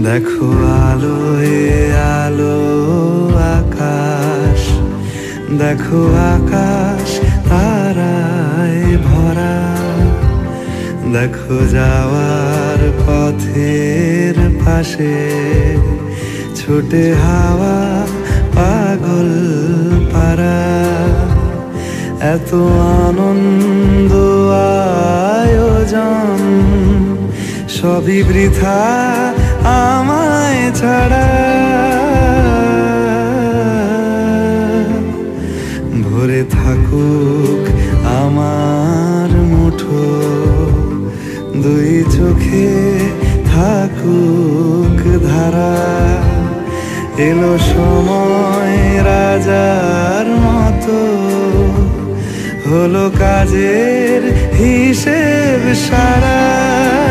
দেখো আলোয় আলো আকাশ, দেখো আকাশ তারায় ভরা, দেখো যাওয়ার পথের পাশে ছোটে হাওয়া পাগল পারা। এত আনন্দ আয়োজন সবই বৃথা আমায় ছাড়া। ভরে থাকুক আমার মুঠো, দুই চোখে থাকুক ধারা। এলো সময় রাজার মতো, হলো কাজের হিসেব সারা।